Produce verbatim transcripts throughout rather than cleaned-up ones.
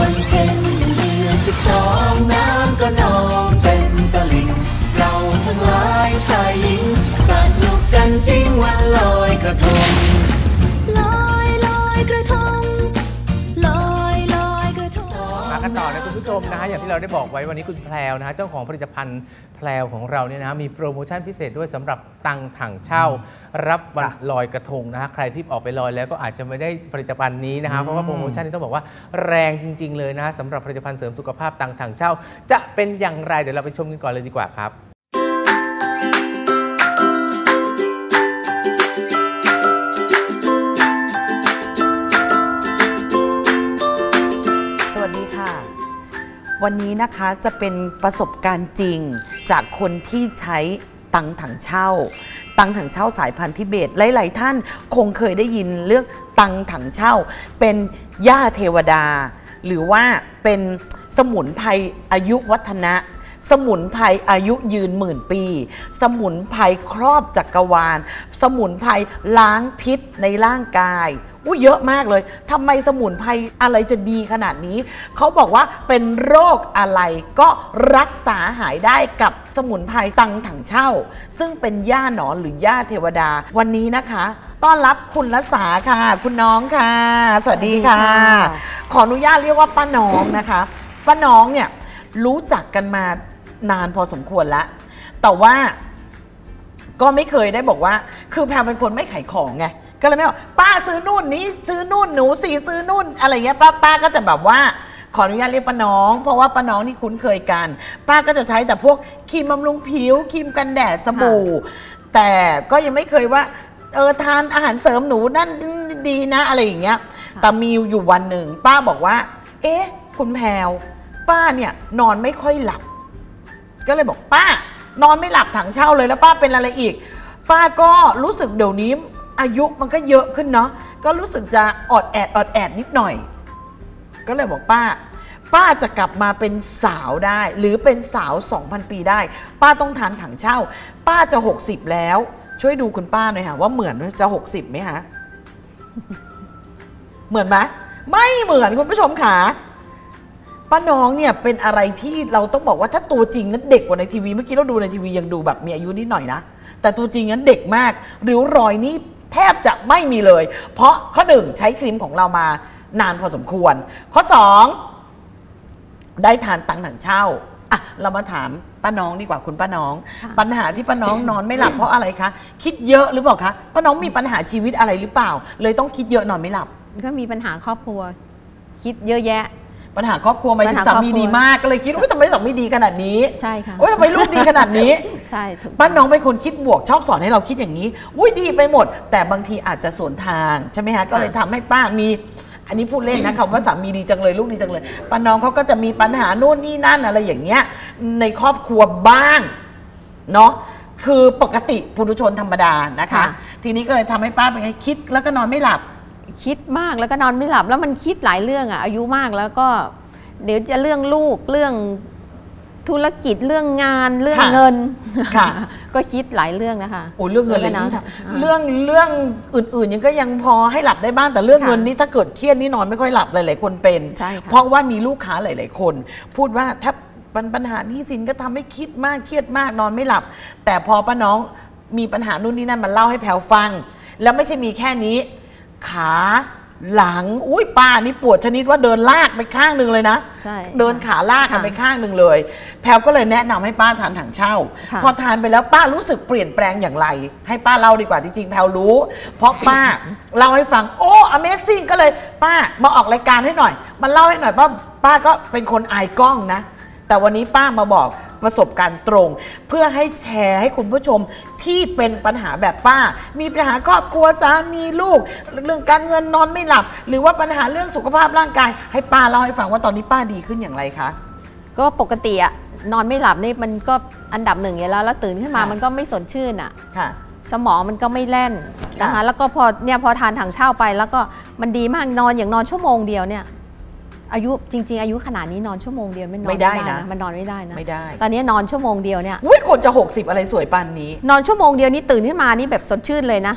วันเพ็ญเดือนสิบสองน้ำก็นองเต็มตลิ่งเราทั้งหลายชายหญิงสนุกกันจริงวันลอยกระทงลอยลอยกระทงลอยลอยกระทงมากันต่อนะคุณผู้ชมนะฮะอย่างที่เราได้บอกไว้วันนี้คุณแพรวนะฮะเจ้าของผลิตภัณฑ์แพรวของเราเนี่ยนะมีโปรโมชั่นพิเศษด้วยสำหรับตังถังเช่ารับวันลอยกระทงนะฮะใครที่ออกไปลอยแล้วก็อาจจะไม่ได้ผลิตภัณฑ์นี้นะฮะเพราะว่าโปรโมชั่นนี้ต้องบอกว่าแรงจริงๆเลยนะฮะสำหรับผลิตภัณฑ์เสริมสุขภาพตังถังเช่าจะเป็นอย่างไรเดี๋ยวเราไปชมกันก่อนเลยดีกว่าครับวันนี้นะคะจะเป็นประสบการณ์จริงจากคนที่ใช้ตังถังเช่าตังถังเช่าสายพันธุ์ทิเบตหลายๆท่านคงเคยได้ยินเรื่องตังถังเช่าเป็นหญ้าเทวดาหรือว่าเป็นสมุนไพรอายุวัฒนะสมุนไพรอายุยืนหมื่นปีสมุนไพรครอบจักรวาลสมุนไพรล้างพิษในร่างกายอู้เยอะมากเลยทำไมสมุนไพรอะไรจะดีขนาดนี้เขาบอกว่าเป็นโรคอะไรก็รักษาหายได้กับสมุนไพรตังถังเช่าซึ่งเป็นหญ้าหนอนหรือหญ้าเทวดาวันนี้นะคะต้อนรับคุณรัศาค่ะคุณน้องค่ะสวัสดีค่ะขออนุญาตเรียกว่าป้าน้องนะคะป้าน้องเนี่ยรู้จักกันมานานพอสมควรแล้วแต่ว่าก็ไม่เคยได้บอกว่าคือแพรเป็นคนไม่ขายของไงก็เลยไม่บอกป้าซื้อนู่นนี้ซื้อนู่นหนูสีซื้อนู่นอะไรเงี้ยป้าป้าก็จะแบบว่าขออนุญาตเรียกป้าน้องเพราะว่าป้าน้องนี่คุ้นเคยกันป้าก็จะใช้แต่พวกครีมบำรุงผิวครีมกันแดดสบู่แต่ก็ยังไม่เคยว่าเออทานอาหารเสริมหนูนั่นดีนะอะไรอย่างเงี้ยแต่มีอยู่วันหนึ่งป้าบอกว่าเอ๊ะคุณแพรวป้าเนี่ยนอนไม่ค่อยหลับก็เลยบอกป้านอนไม่หลับถังเช่าเลยแล้วป้าเป็นอะไรอีกป้าก็รู้สึกเดี๋ยวนี้อายุมันก็เยอะขึ้นเนาะก็รู้สึกจะอดแอดอดแอดนิดหน่อยก็เลยบอกป้าป้าจะกลับมาเป็นสาวได้หรือเป็นสาว สองพัน ปีได้ป้าต้องทานถังเช่าป้าจะหกสิบแล้วช่วยดูคุณป้าหน่อยค่ะว่าเหมือนจะหกสิบไหมคะเหมือนไหมไม่เหมือนคุณผู้ชมค่ะป้าน้องเนี่ยเป็นอะไรที่เราต้องบอกว่าถ้าตัวจริงนั้นเด็กกว่าในทีวีเมื่อกี้เราดูในทีวียังดูแบบมีอายุนิดหน่อยนะแต่ตัวจริงนั้นเด็กมากริ้วรอยนี่แทบจะไม่มีเลยเพราะข้อหนึ่งใช้ครีมของเรามานานพอสมควรข้อสองได้ทานตังถังเช่าอ่ะเรามาถามป้าน้องดีกว่าคุณป้าน้องปัญหาที่ป้าน้องนอนไม่หลับเพราะอะไรคะคิดเยอะหรือเปล่าคะป้าน้องมีปัญหาชีวิตอะไรหรือเปล่าเลยต้องคิดเยอะนอนไม่หลับก็มีปัญหาครอบครัวคิดเยอะแยะปัญหาครอบครัวหมายถึงสามีดีมากก็เลยคิดว่าทำไมสามีดีขนาดนี้ใช่ค่ะโอ้ยทำไมลูกดีขนาดนี้ใช่ป้าน้องเป็นคนคิดบวกชอบสอนให้เราคิดอย่างนี้อุ้ยดีไปหมดแต่บางทีอาจจะสวนทางใช่ไหมฮะก็เลยทำให้ป้ามีอันนี้พูดเล่นนะคำว่าสามีดีจังเลยลูกดีจังเลยป้าน้องเขาก็จะมีปัญหาโน่นนี่นั่นอะไรอย่างเงี้ยในครอบครัวบ้างเนาะคือปกติปุถุชนธรรมดานะคะทีนี้ก็เลยทำให้ป้าเป็นไงคิดแล้วก็นอนไม่หลับคิดมากแล้วก็นอนไม่หลับแล้วมันคิดหลายเรื่องอ่ะอายุมากแล้วก็เดี๋ยวจะเรื่องลูกเรื่องธุรกิจเรื่องงานเรื่องเงินก็คิดหลายเรื่องนะคะโอ้เรื่องเงินเลยนะเรื่องเรื่องอื่นๆยังก็ยังพอให้หลับได้บ้างแต่เรื่องเงินนี่ถ้าเกิดเครียดนี่นอนไม่ค่อยหลับหลายๆคนเป็นเพราะว่ามีลูกค้าหลายๆคนพูดว่าถ้าปัญหาหนี้สินก็ทำให้คิดมากเครียดมากนอนไม่หลับแต่พอป้าน้องมีปัญหานู่นนี่นั่นมาเล่าให้แพรวฟังแล้วไม่ใช่มีแค่นี้ขาหลังอุ้ยป้านี่ปวดชนิดว่าเดินลากไปข้างหนึ่งเลยนะเดินขาลากกันไปข้างหนึ่งเลยแพรวก็เลยแนะนำให้ป้าทานถังเช่าพอทานไปแล้วป้ารู้สึกเปลี่ยนแปลงอย่างไรให้ป้าเล่าดีกว่าจริงๆแพรวรู้เพราะป้าเล่าให้ฟังโอ้ Amazing ก็เลยป้ามาออกรายการให้หน่อยมาเล่าให้หน่อยป้าป้าก็เป็นคนอายกล้องนะแต่วันนี้ป้ามาบอกประสบการณ์ตรงเพื่อให้แชร์ให้คุณผู้ชมที่เป็นปัญหาแบบป้ามีปัญหาครอบครัวสามีลูกเรื่องการเงินนอนไม่หลับหรือว่าปัญหาเรื่องสุขภาพร่างกายให้ป้าเล่าให้ฟังว่าตอนนี้ป้าดีขึ้นอย่างไรคะก็ปกติอะนอนไม่หลับนี่มันก็อันดับหนึ่งอยู่แล้วแล้วตื่นขึ้นมามันก็ไม่สดชื่นอะสมองมันก็ไม่แล่นนะคะแล้วก็พอเนี่ยพอทานถังเช่าไปแล้วก็มันดีมากนอนอย่างนอนชั่วโมงเดียวเนี่ยอายุจริงๆอายุขนาดนี้นอนชั่วโมงเดียวไม่นอนไม่ได้นะมันนอนไม่ได้นะไม่ได้ตอนนี้นอนชั่วโมงเดียวเนี่ยอุ้ยคนจะหกสิบอะไรสวยปานนี้นอนชั่วโมงเดียวนี้ตื่นขึ้นมานี่แบบสดชื่นเลยนะ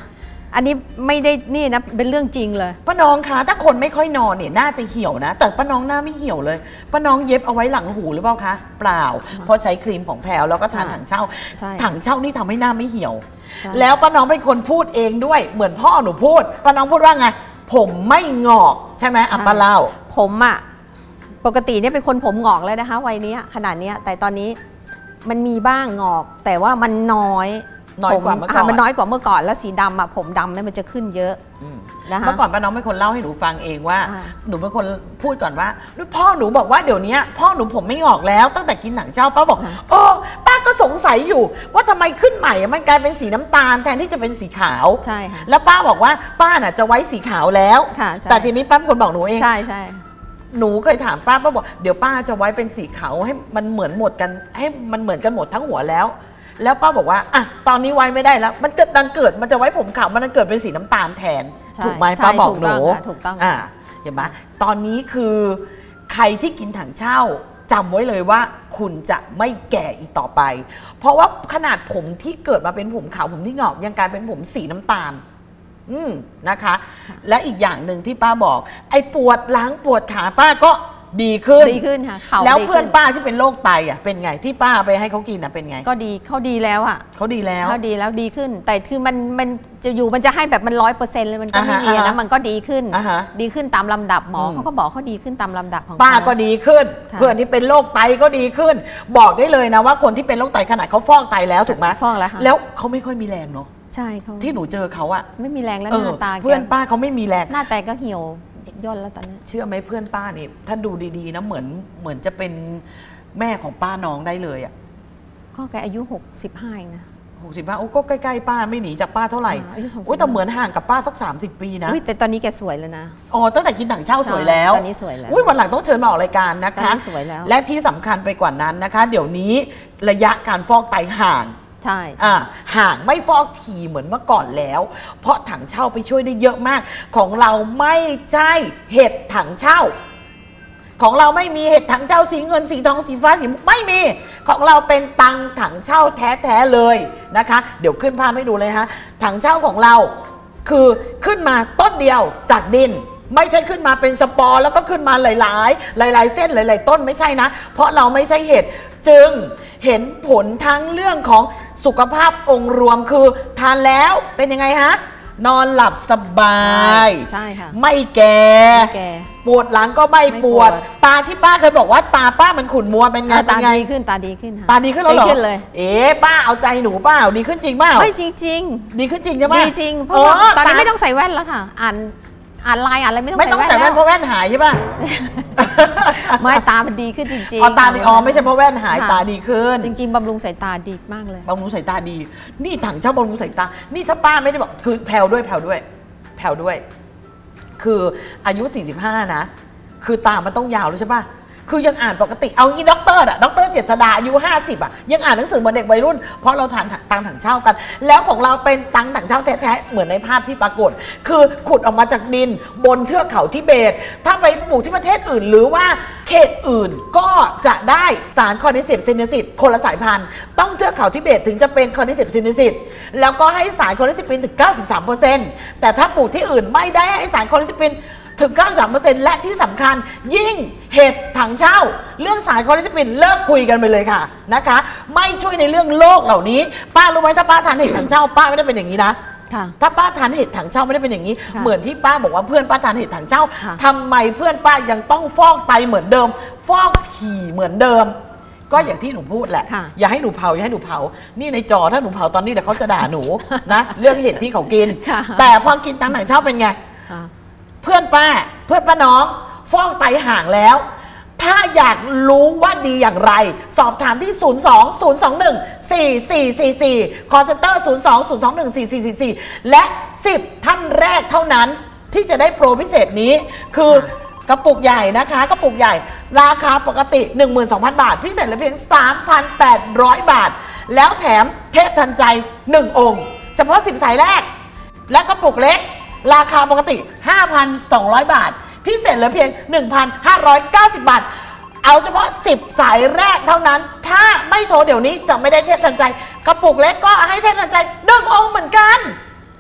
อันนี้ไม่ได้นี่นะเป็นเรื่องจริงเลยป้าน้องคะถ้าคนไม่ค่อยนอนเนี่ยน่าจะเหี่ยวนะแต่ป้าน้องหน้าไม่เหี่ยวเลยป้าน้องเย็บเอาไว้หลังหูหรือเปล่าคะเปล่าเพราะใช้ครีมของแพรวแล้วก็ทานถังเช่าถังเช่านี่ทำให้หน้าไม่เหี่ยวแล้วป้าน้องเป็นคนพูดเองด้วยเหมือนพ่อหนูพูดป้าน้องพูดว่าไงผมไม่งอกใช่ไหมอ่ะป้าเล่าผมอ่ะปกติเนี่ยเป็นคนผมงอกเลยนะคะวัยนี้ขนาดนี้แต่ตอนนี้มันมีบ้างงอกแต่ว่ามันน้อยน้อยกว่าเมื่อก่อนมันน้อยกว่าเมื่อก่อนแล้วสีดำอ่ะผมดำเนี่ยมันจะขึ้นเยอะนะคะเมื่อก่อนป้าน้องเป็นคนเล่าให้หนูฟังเองว่าหนูเป็นคนพูดก่อนว่าพ่อหนูบอกว่าเดี๋ยวนี้พ่อหนูผมไม่งอกแล้วตั้งแต่กินหนังเจ้าป้าบอกโอ้ป้าก็สงสัยอยู่ว่าทำไมขึ้นใหม่มันกลายเป็นสีน้ำตาลแทนที่จะเป็นสีขาวใช่ค่ะแล้วป้าบอกว่าป้าน่ะจะไว้สีขาวแล้วแต่ทีนี้ป้าเป็นคนบอกหนูเองใช่ใช่หนูเคยถามป้าป้าบอกเดี๋ยวป้าจะไว้เป็นสีขาวให้มันเหมือนหมดกันให้มันเหมือนกันหมดทั้งหัวแล้วแล้วป้าบอกว่าอ่ะตอนนี้ไว้ไม่ได้แล้วมันเกิดดังเกิดมันจะไว้ผมขาวมันเกิดเป็นสีน้ำตาลแทนถูกไหมป้าบอกหนูถูกต้องอ่าเห็นไหมตอนนี้คือใครที่กินถังเช่าจำไว้เลยว่าคุณจะไม่แก่อีกต่อไปเพราะว่าขนาดผมที่เกิดมาเป็นผมขาวผมที่งอกยังกลายเป็นผมสีน้ำตาลอืมนะคะและอีกอย่างหนึ่งที่ป้าบอกไอ้ปวดหลังปวดขาป้าก็ดีขึ้นดีขึ้นค่ะเข่าแล้วเพื่อนป้าที่เป็นโรคไตอ่ะเป็นไงที่ป้าไปให้เขากินอ่ะเป็นไงก็ดีเขาดีแล้วอ่ะเขาดีแล้วเขาดีแล้วดีขึ้นแต่คือมันมันจะอยู่มันจะให้แบบมันร้อยเปอร์เซ็นต์เลยมันก็ไม่มีนะมันก็ดีขึ้นดีขึ้นตามลำดับหมอเขาก็บอกเขาดีขึ้นตามลำดับของป้าก็ดีขึ้นเพื่อนที่เป็นโรคไตก็ดีขึ้นบอกได้เลยนะว่าคนที่เป็นโรคไตขนาดเขาฟอกไตแล้วถูกไหมฟอกแล้วแล้วเขาไม่ค่อยมีแรงเนาะใช่เขาที่หนูเจอเขาอะไม่มีแรงแล้วหน้าตาเพื่อนป้าเขาไม่มีแรงหน้าแต่ก็เหี่ยวย่นแล้วตอนนี้เชื่อไหมเพื่อนป้านี่ท่านดูดีๆนะเหมือนเหมือนจะเป็นแม่ของป้าน้องได้เลยอ่ะก็แกอายุหกสิบห้าเองนะหกสิบห้าโอ้ก็ใกล้ๆป้าไม่หนีจากป้าเท่าไหร่โอ้แต่เหมือนห่างกับป้าสักสามสิบปีนะแต่ตอนนี้แกสวยแล้วนะอ๋อตั้งแต่กินถังเช่าสวยแล้วตอนนี้สวยแล้วอุ้ยวันหลังต้องเชิญมาออกรายการนะคะสวยแล้วและที่สำคัญไปกว่านั้นนะคะเดี๋ยวนี้ระยะการฟอกไตห่างใช่อ่าห่างไม่ฟอกทีเหมือนเมื่อก่อนแล้วเพราะถังเช่าไปช่วยได้เยอะมากของเราไม่ใช่เห็ดถังเช่าของเราไม่มีเห็ดถังเช่าสีเงินสีทองสีฟ้าสีไม่มีของเราเป็นตังถังเช่าแท้ๆเลยนะคะเดี๋ยวขึ้นภาพให้ดูเลยนะคะถังเช่าของเราคือขึ้นมาต้นเดียวจากดินไม่ใช่ขึ้นมาเป็นสปอร์แล้วก็ขึ้นมาหลายๆหลายๆเส้นหลายๆต้นไม่ใช่นะเพราะเราไม่ใช่เห็ดจึงเห็นผลทั้งเรื่องของสุขภาพองค์รวมคือทานแล้วเป็นยังไงฮะนอนหลับสบายใช่ค่ะไม่แก่ปวดหลังก็ไม่ปวดตาที่ป้าเคยบอกว่าตาป้ามันขุ่นมัวเป็นไงตาดีขึ้นตาดีขึ้นตาดีขึ้นแล้วเหรอเอ๊ะป้าเอาใจหนูเปล่าดีขึ้นจริงเปล่าไม่จริงๆดีขึ้นจริงใช่ไหมดีจริงเพราะว่าตอนนี้ไม่ต้องใส่แว่นแล้วค่ะอ่านอ่านไลน์อ่านอะไรไม่ต้องไม่ต้องใส่แว่นเพราะแว่นหายใช่ป่ะไม่ตามันดีขึ้นจริงๆอ๋อตาดีอ๋อไม่ใช่เพราะแว่นหายตาดีขึ้นจริงๆบำรุงสายตาดีมากเลยบำรุงสายตาดีนี่ถังเช่าบำรุงสายตานี่ถ้าป้าไม่ได้บอกคือแผ่วด้วยแผ่วด้วยแผ่วด้วยคืออายุสี่สิบห้านะคือตามันต้องยาวแล้วใช่ป่ะคือยังอ่านปกติเอางี้ด็อกเตอร์อะด็อกเตอร์เจษฎาอายุห้าสิบอะยังอ่านหนังสือเหมือนเด็กวัยรุ่นเพราะเราทานตังถังเช่ากันแล้วของเราเป็นตังถังเช่าแท้ๆเหมือนในภาพที่ปรากฏคือขุดออกมาจากดินบนเทือกเขาทิเบตถ้าไปปลูกที่ประเทศอื่นหรือว่าเขตอื่นก็จะได้สารคอร์ดิเซปซินเนซิตคนละสายพันธุ์ต้องเทือกเขาทิเบตถึงจะเป็นคอร์ดิเซปซินเนซิตแล้วก็ให้สารคอร์ดิเซปินถึง เก้าสิบสามเปอร์เซ็นต์ แต่ถ้าปลูกที่อื่นไม่ได้ให้สารคอร์ดิเซปินถึง เก้าสิบสามเปอร์เซ็นต์ และที่สำคัญยิ่งเห็ดถังเช่าเรื่องสารคอร์ดิเซปินเลิกคุยกันไปเลยค่ะนะคะไม่ช่วยในเรื่องโรคเหล่านี้ป้ารู้ไหมถ้าป้าทานเห็ดถังเช่าป้าไม่ได้เป็นอย่างนี้นะถ้าป้าทานเห็ดถังเช่าไม่ได้เป็นอย่างนี้เหมือนที่ป้าบอกว่าเพื่อนป้าทานเห็ดถังเช่าทำไมเพื่อนป้ายังต้องฟอกไตเหมือนเดิมฟอกถี่เหมือนเดิมก็อย่างที่หนูพูดแหละอย่าให้หนูเผาอย่าให้หนูเผานี่ในจอถ้าหนูเผาตอนนี้เดี๋ยวเขาจะด่าหนูนะเรื่องเห็ดที่เขากินแต่พอกินตังถังเช่าเป็นไงเพื่อนป้าเพื่อนป้าน้องฟอกไตห่างแล้วถ้าอยากรู้ว่าดีอย่างไรสอบถามที่ศูนย์ สอง ศูนย์ สอง หนึ่ง สี่ สี่ สี่ สี่ call center ศูนย์ สอง ศูนย์ สอง หนึ่ง สี่ สี่ สี่ สี่และสิบท่านแรกเท่านั้นที่จะได้โปรพิเศษนี้คือกระปุกใหญ่นะคะกระปุกใหญ่ราคาปกติ หนึ่งหมื่นสองพัน บาทพิเศษเหลือเพียง สามพันแปดร้อย บาทแล้วแถมเทพทันใจหนึ่งองค์เฉพาะสิบสายแรกและกระปุกเล็กราคาปกติ ห้าพันสองร้อย บาทพิเศษเหลือเพียง หนึ่งพันห้าร้อยเก้าสิบ บาทเอาเฉพาะสิบสายแรกเท่านั้นถ้าไม่โทรเดี๋ยวนี้จะไม่ได้เทพทันใจกระปุกเล็กก็ให้เทพทันใจหนึ่งองค์เหมือนกัน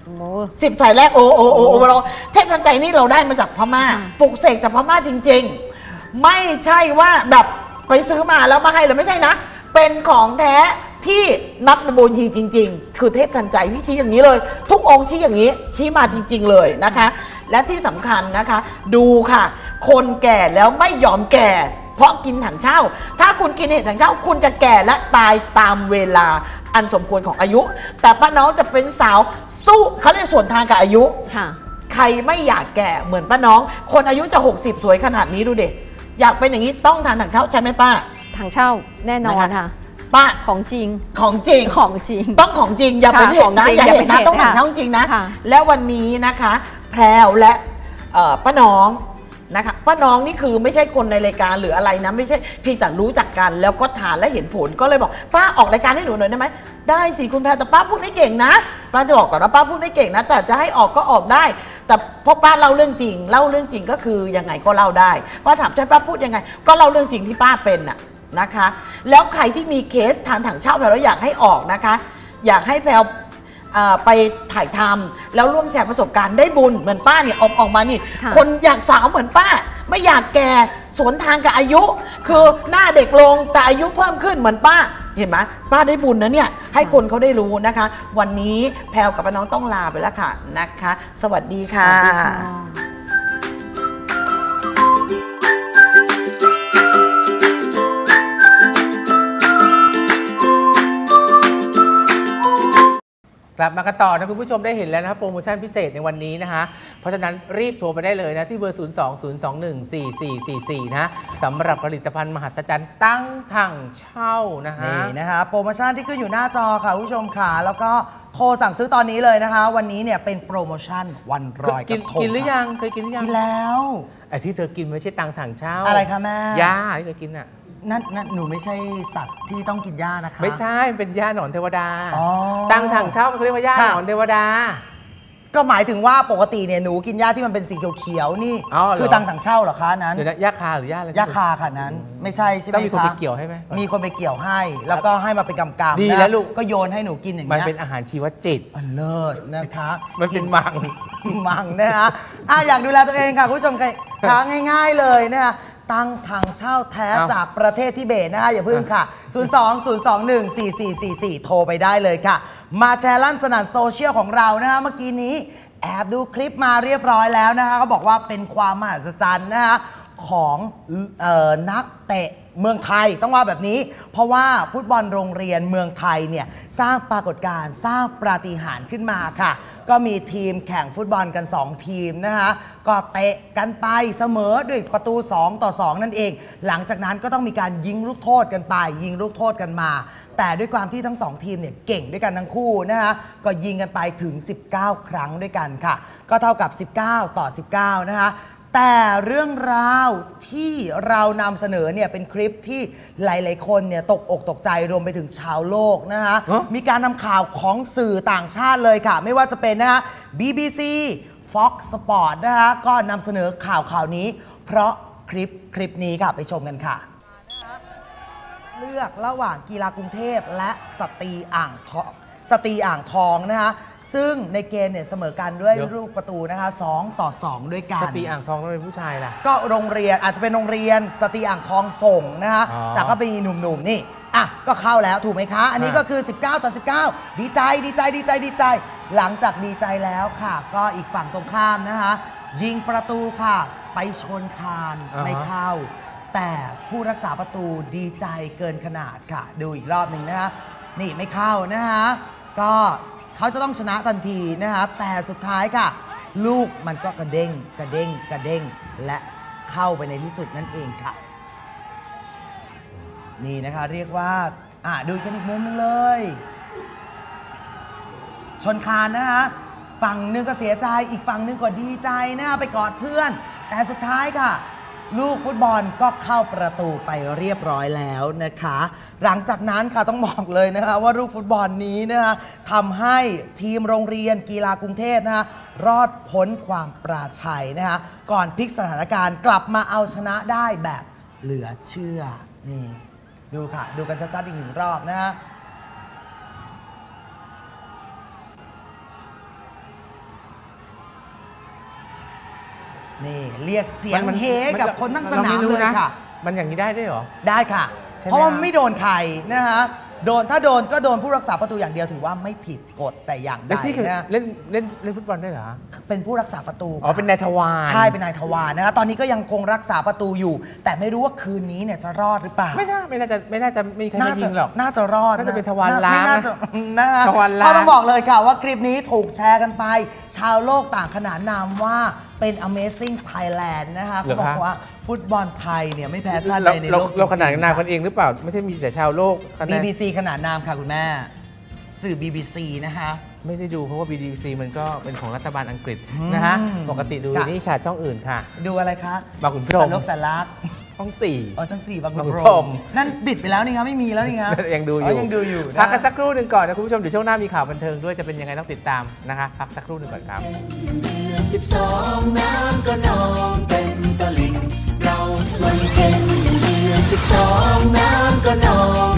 สิบสายแรกโอ้โอ้โอ้โอ้เราเทพทันใจนี่เราได้มาจากพม่าปลุกเสกจากพม่าจริงๆไม่ใช่ว่าแบบไปซื้อมาแล้วมาให้หรือไม่ใช่นะเป็นของแท้ที่นับบูญีจริงๆคือเทพทันใจที่ชี้อย่างนี้เลยทุกองค์ชี้อย่างนี้ชี้มาจริงๆเลยนะคะและที่สำคัญนะคะดูค่ะคนแก่แล้วไม่ยอมแก่เพราะกินถังเช่าถ้าคุณกินเห็ดถังเช่าคุณจะแก่และตายตามเวลาอันสมควรของอายุแต่ป้าน้องจะเป็นสาวสู้เขาเรียกส่วนทางกับอายุใครไม่อยากแก่เหมือนป้าน้องคนอายุจะหกสิบสวยขนาดนี้ดูเด็กอยากเป็นอย่างนี้ต้องทานถังเช่าใช่ไหมป้าถังเช่าแน่นอนค่ะป้าของจริงของจริงของจริงต้องของจริงอย่าเป็นเห็ดนะอย่าเห็ดนะต้องถังเช่าจริงนะแล้ววันนี้นะคะแพรวและป้าน้องนะคะป้าน้องนี่คือไม่ใช่คนในรายการหรืออะไรนะไม่ใช่เพียงแต่รู้จักกันแล้วก็ทานและเห็นผลก็เลยบอกป้าออกรายการให้หนูหน่อยได้ไหมได้สิคุณแพรแต่ป้าพูดไม่เก่งนะป้าจะบอกก่อนว่าป้าพูดไม่เก่งนะแต่จะให้ออกก็ออกได้แต่พอป้าเล่าเรื่องจริงเล่าเรื่องจริงก็คือยังไงก็เล่าได้ป้าถามใช่ป้าพูดยังไงก็เล่าเรื่องจริงที่ป้าเป็นน่ะนะคะแล้วใครที่มีเคสทานถังเช่าแพรแล้วอยากให้ออกนะคะอยากให้แพรไปถ่ายทำแล้วร่วมแชร์ประสบการณ์ได้บุญเหมือนป้าเนี่ยออกออกมานี่คนอยากสาวเหมือนป้าไม่อยากแก่สวนทางกับอายุคือหน้าเด็กลงแต่อายุเพิ่มขึ้นเหมือนป้าเห็นไหมป้าได้บุญนะเนี่ยให้คนเขาได้รู้นะคะวันนี้แพรวกับป้าน้องต้องลาไปแล้วค่ะนะคะสวัสดีค่ะกลับมากันต่อนะคุณผู้ชมได้เห็นแล้วนะครับโปรโมชั่นพิเศษในวันนี้นะคะเพราะฉะนั้นรีบโทรไปได้เลยนะที่เบอร์ ศูนย์ สอง ศูนย์ สอง หนึ่ง สี่ สี่ สี่ สี่ นะสำหรับผลิตภัณฑ์มหัศจรรย์ตั้งถังเช่านะฮะนี่นะคะโปรโมชั่นที่ขึ้นอยู่หน้าจอค่ะคุณผู้ชมค่ะแล้วก็โทรสั่งซื้อตอนนี้เลยนะคะวันนี้เนี่ยเป็นโปรโมชั่นวันรอยกระทงกินหรือยังเคยกินหรือยังกินแล้วไอ้ที่เธอกินไม่ใช่ตังถังเช่าอะไรคะแม่ย่าที่เธอกินอ่ะนั่นนั่นหนูไม่ใช่สัตว์ที่ต้องกินหญ้านะคะไม่ใช่เป็นหญ้าหนอนเทวดาตั้งถังเช่าเขาเรียกว่าหญ้าหนอนเทวดาก็หมายถึงว่าปกติเนี่ยหนูกินหญ้าที่มันเป็นสีเขียวๆนี่คือตังถังเช่าเหรอคะนั้นเดี๋ยวนะหญ้าคาหรือหญ้าอะไรหญ้าคาค่ะนั้นไม่ใช่ใช่ไหมคะต้องมีคนไปเกี่ยวให้ไหมมีคนไปเกี่ยวให้แล้วก็ให้มาเป็นกำกำดีแล้วลูกก็โยนให้หนูกินอย่างเงี้ยมันเป็นอาหารชีวจิตอันเลิศนะคะมันเป็นมังมังนะคะอ่ะอยากดูแลตัวเองค่ะคุณผู้ชมค่ะง่ายๆเลยนะคะตั้งถังเช่าแท้จากประเทศทิเบตนะคะอย่าเพิ่งค่ะ ศูนย์ สอง ศูนย์ สอง หนึ่ง สี่ สี่ สี่ สี่ โทรไปได้เลยค่ะมาแชร์ลั่นสนั่นโซเชียลของเรานะคะเมื่อกี้นี้แอบดูคลิปมาเรียบร้อยแล้วนะคะเขาบอกว่าเป็นความมหัศจรรย์นะคะของเอ่อนักเตะเมืองไทยต้องว่าแบบนี้เพราะว่าฟุตบอลโรงเรียนเมืองไทยเนี่ยสร้างปรากฏการณ์สร้างปาฏิหาริย์ขึ้นมาค่ะก็มีทีมแข่งฟุตบอลกันสองทีมนะคะก็เตะกันไปเสมอด้วยประตูสองต่อสองนั่นเองหลังจากนั้นก็ต้องมีการยิงลูกโทษกันไปยิงลูกโทษกันมาแต่ด้วยความที่ทั้งสองทีมเนี่ยเก่งด้วยกันทั้งคู่นะคะก็ยิงกันไปถึงสิบเก้าครั้งด้วยกันค่ะก็เท่ากับสิบเก้าต่อสิบเก้านะคะแต่เรื่องราวที่เรานำเสนอเนี่ยเป็นคลิปที่หลายๆคนเนี่ยตกอกตกใจรวมไปถึงชาวโลกนะคะมีการนำข่าวของสื่อต่างชาติเลยค่ะไม่ว่าจะเป็นนะคะ บี บี ซี Fox Sport นะคะก็นำเสนอข่าวข่าวนี้เพราะคลิปคลิปนี้ค่ะไปชมกันค่ะเลือกระหว่างกีฬากรุงเทพและสตรีอ่างทองสตรีอ่างทองนะคะซึ่งในเกมเนี่ยเสมอกันด้วยลูกประตูนะคะสองต่อสองด้วยกันสตรีอ่างทองต้องเป็นผู้ชายล่ะก็โรงเรียนอาจจะเป็นโรงเรียนสตรีอ่างทองส่งนะคะแต่ก็มีหนุ่มๆนี่อ่ะก็เข้าแล้วถูกไหมคะอันนี้ก็คือสิบเก้าต่อสิบเก้าดีใจดีใจดีใจดีใจหลังจากดีใจแล้วค่ะก็อีกฝั่งตรงข้ามนะคะยิงประตูค่ะไปชนคานไม่เข้าแต่ผู้รักษาประตูดีใจเกินขนาดค่ะดูอีกรอบหนึ่งนะคะนี่ไม่เข้านะคะก็เขาจะต้องชนะทันทีนะคะแต่สุดท้ายค่ะลูกมันก็กระเด้งกระเด้งกระเด้งและเข้าไปในที่สุดนั่นเองค่ะนี่นะคะเรียกว่าอ่ะดูกันอีกมุมนึงเลยชนคานนะคะฝั่งหนึ่งก็เสียใจอีกฝั่งหนึ่งก็ดีใจนะคะไปกอดเพื่อนแต่สุดท้ายค่ะลูกฟุตบอลก็เข้าประตูไปเรียบร้อยแล้วนะคะหลังจากนั้นค่ะต้องบอกเลยนะคะว่าลูกฟุตบอลนี้นะคะทำให้ทีมโรงเรียนกีฬากรุงเทพนะคะรอดพ้นความปราชัยนะคะก่อนพลิกสถานการณ์กลับมาเอาชนะได้แบบเหลือเชื่อนี่ดูค่ะดูกันชัดๆอีกหนึ่งรอบนะฮะนี่เรียกเสียงมันเฮกับคนทั้งสนามรไรู้เลยนะค่ะมันอย่างนี้ได้ด้วยเหรอได้ค่ะใช่ไหมเพราะว่าครับไม่โดนใครนะฮะโดนถ้าโดนก็โดนผู้รักษาประตูอย่างเดียวถือว่าไม่ผิดกฎแต่อย่างใดแล้วซี่คือนะเล่นเล่นเล่นฟุตบอลได้เหรอเป็นผู้รักษาประตูอ๋อเป็นนายทวารใช่เป็นนายทวารนะคะตอนนี้ก็ยังคงรักษาประตูอยู่ แต่ไม่รู้ว่าคืนนี้เนี่ยจะรอดหรือเปล่าไม่น่าไม่น่าจะไม่น่าจะมีใครมายิงหรอกน่าจะรอดน่าจะเป็นทวารล้างไม่น่าจะนะฮะทวารล้างก็ต้องบอกเลยค่ะว่าคลิปนี้ถูกแชร์กันไป ชาวโลกต่างขนานนามว่าเป็น Amazing Thailand นะคะเขาบอกว่าฟุตบอลไทยเนี่ยไม่แพ้ชาติใดในโลกเราขนาดนามกันเองหรือเปล่า ไม่ใช่มีแต่ชาวโลกขนาดบี บี ซี ขนานนามค่ะคุณแม่ สื่อ บี บี ซี นะคะไม่ได้ดูเพราะว่า บี บี ซี มันก็เป็นของรัฐบาลอังกฤษนะฮะอืมปกติดูค่ะนี่ค่ะช่องอื่นค่ะดูอะไรคะบางขุนพรหมสันลกสันลักษณ์ช่องสี่อ๋อช่างสี่บางขุบางนขุนพรพรหหมมนั่นบิดไปแล้วนี่ครับไม่มีแล้วนี่ครับยังดูอยู่ยังดูอยู่ะพักกันสักครู่หนึ่งก่อนนะคุณผู้ชมเดี๋ยวช่วงหน้ามีข่าวบันเทิงด้วยจะเป็นยังไงต้องติดตามนะคะพักสักครู่หนึ่งก่อนครับเดือนสิบสองน้ำก็นองเต็มตลิ่งเราทะเลเพ็นเดือนสิบสองน้ำก็นอง